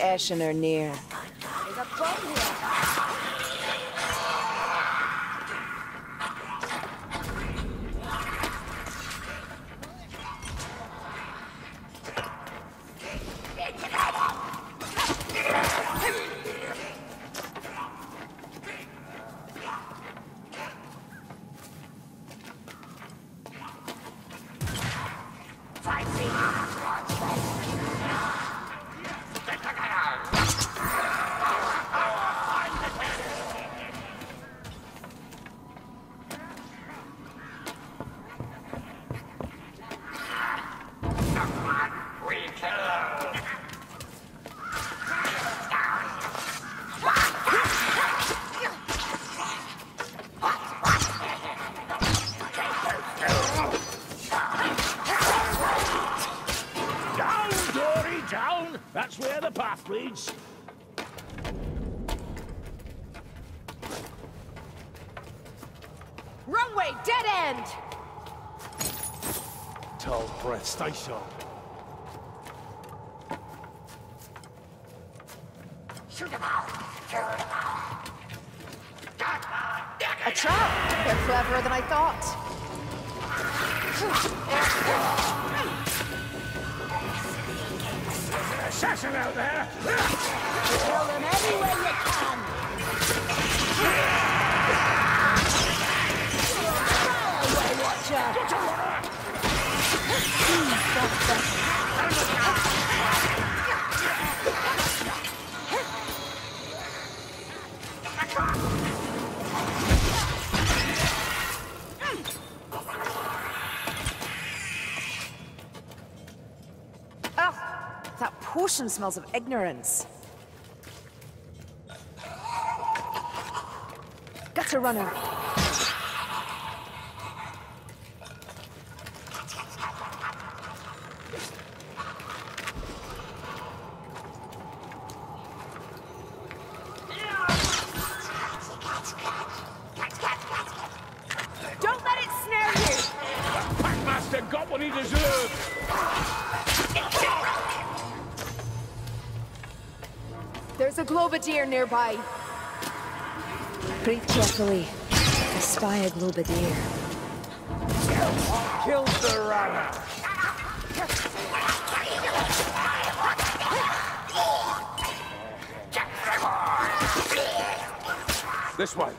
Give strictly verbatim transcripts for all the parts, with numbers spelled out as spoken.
Eshen are near. There's a bomb here. That's where the path leads. Runway, dead end! Tall breath, stay sharp. A trap! They're cleverer than I thought. Assassin out there! Kill them any way you can! Away, watcher! Ugh! That potion smells of ignorance. Gutter runner. Don't let it snare you! Packmaster got what he deserved! There's a globadier nearby. Breathe carefully. I spy a globadier. Killed the runner! This way.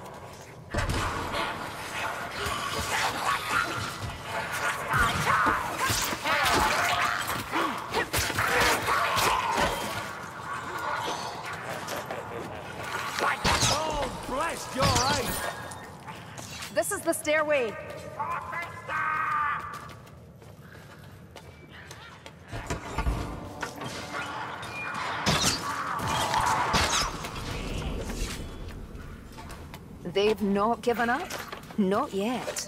This is the stairway. They've not given up? Not yet.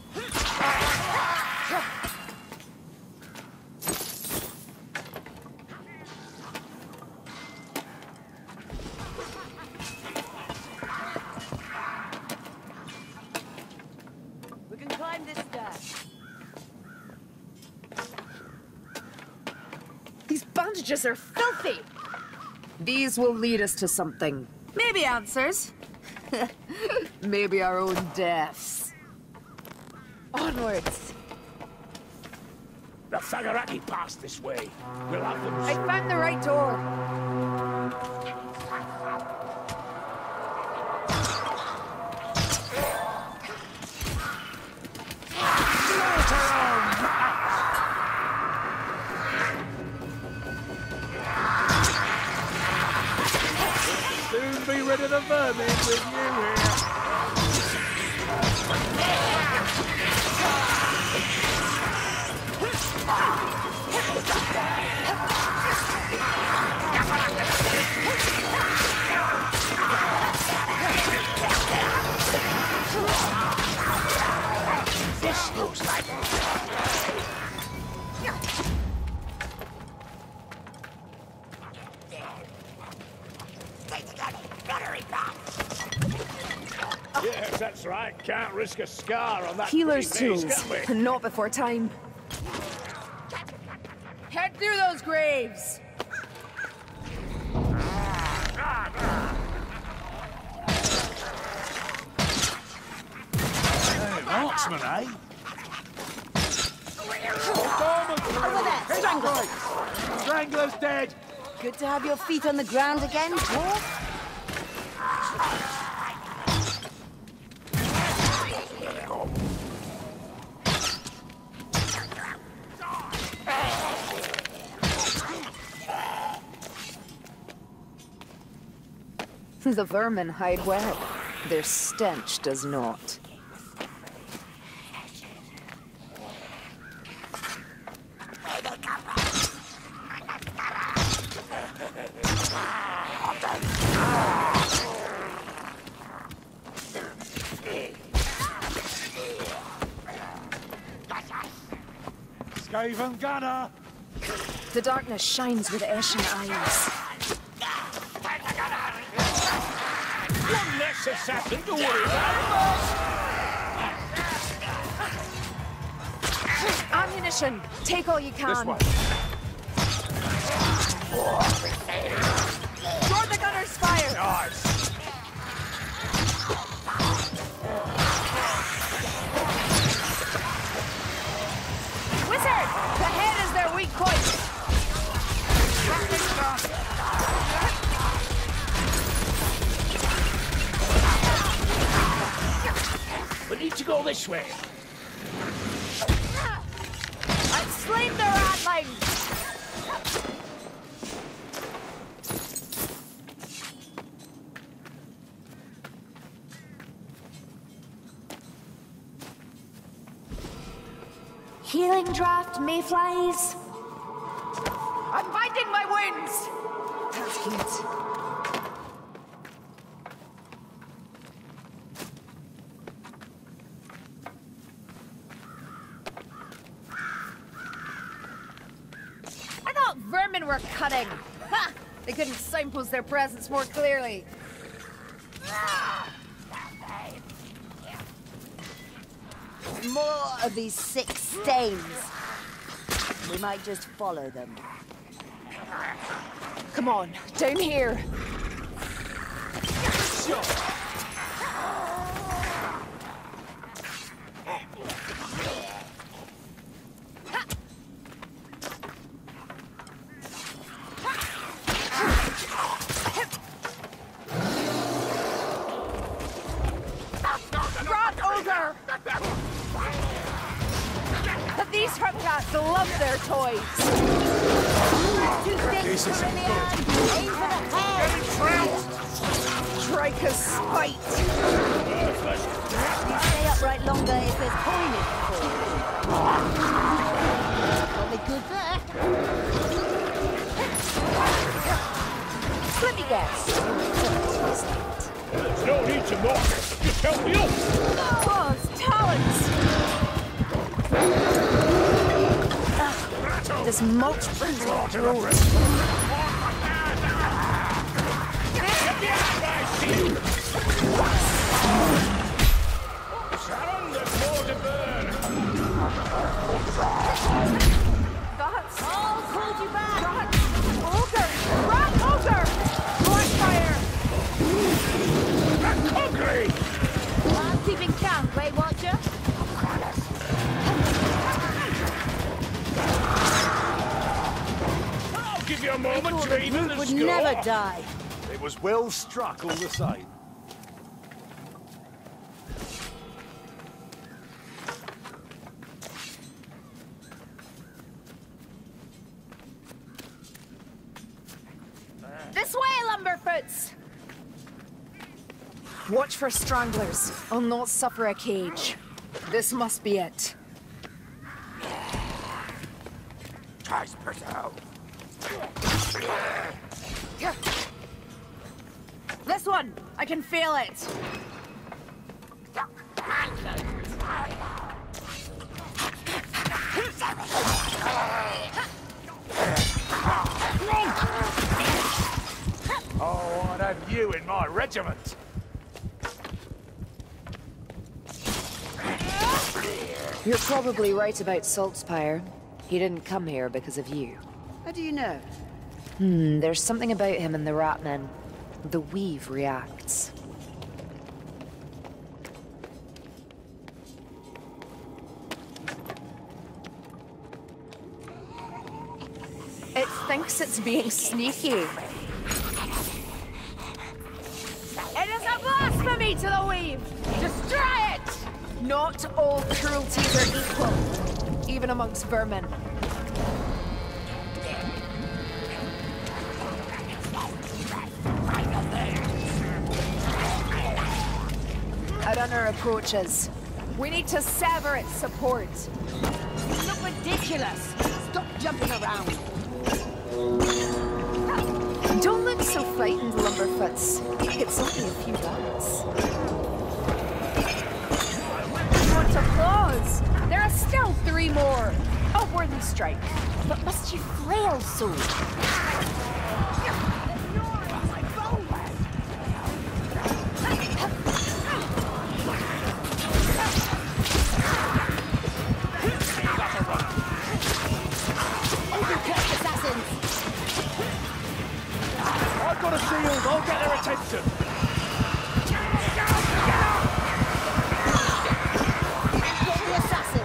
We can climb this stair. These bandages are filthy! These will lead us to something. Maybe answers. Maybe our own deaths. Onwards. The Thagaraki passed this way. We'll have them. I found the right door. Soon be rid of the vermin with you here. This looks like yes, that's right. Can't risk a scar on that. Healer's pretty face, tools. can we? Not before time. Head through those graves! policeman, eh? Over there, Strangler. Strangler's dead. Good to have your feet on the ground again, dwarf. The vermin hide well. Their stench does not. Skaven gunner! The darkness shines with ashen eyes. One less assassin to worry about! Ammunition! Take all you can. This way. Draw the gunner's fire! Nice! Wizard! The head is their weak point! We need to go this way. I've slain the ratling! Healing draft, mayflies. I'm binding my wounds! That's cute. I thought vermin were cunning. Ha! They couldn't signpost their presence more clearly. More of these sick stains. We might just follow them. Come on, down here. Rot ogre! But these Hubcats love their toys. Two things, Carillion. Aim for the head. Trike a spite. You stay upright longer if there's coinage for it. Probably good there. Let me guess. There's no need to mock. Just help me up. Oh, it's talons. This mulch brings me through. Sharon, there's more to burn. That's All called you back. rat ogre. Rat ogre. Blackfire. I'm hungry. I'm keeping count, Weight Watcher. I'll give you a moment to even the Would score. never die. It was well struck all the same. This way, Lumberfoots! Watch for stranglers. I'll not suffer a cage. This must be it. This one! I can feel it! Oh, I'd have you in my regiment. You're probably right about Saltspire. He didn't come here because of you. How do you know? Hmm, there's something about him and the Ratmen. The weave reacts. thinks it's being sneaky. It is a blasphemy to the weave! Destroy it! Not all cruelties are equal, even amongst vermin. A runner approaches. We need to sever its support. You look ridiculous! Stop jumping around! Don't look so frightened, Lumberfoots. It's only a few bullets. You want applause? There are still three more. A worthy strike. But must you flail so? I've got a shield. I'll get their attention. Get the assassin!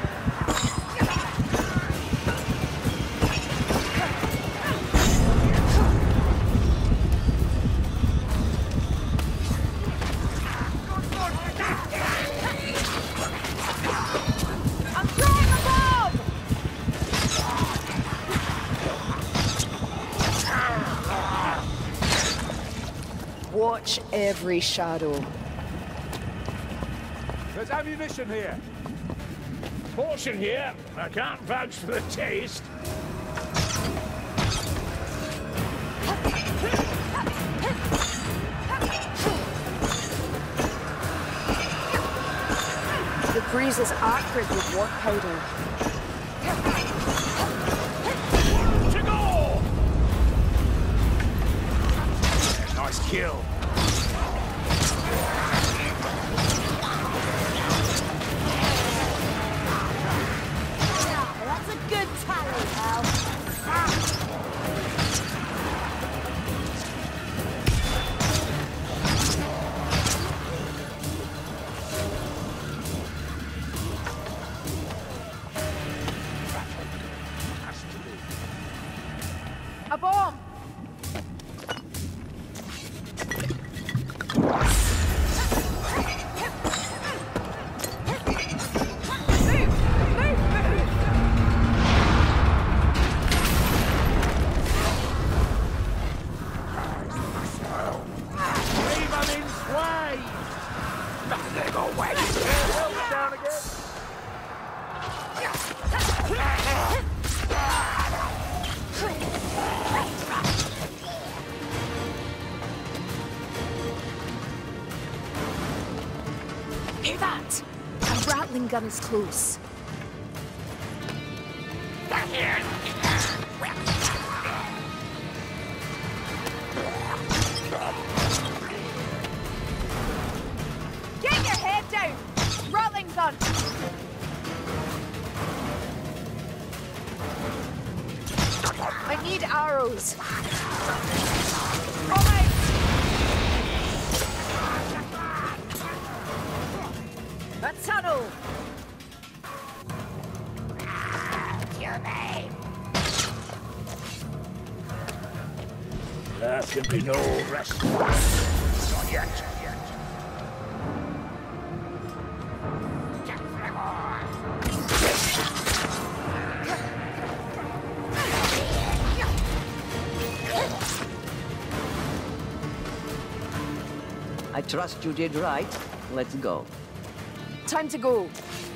I'm throwing a bomb! Watch every shadow. There's ammunition here. Portion here. I can't vouch for the taste. The breeze is acrid with war powder. To go! Nice kill. That's a good tally, pal. A bomb! Leave them in sway. They go away. Help down again. Hear that? A rattling gun is close. Get your head down! Rattling gun! I need arrows. All right. A tunnel. There can be no rest. Not yet. Yet. I trust you did right. Let's go. Time to go.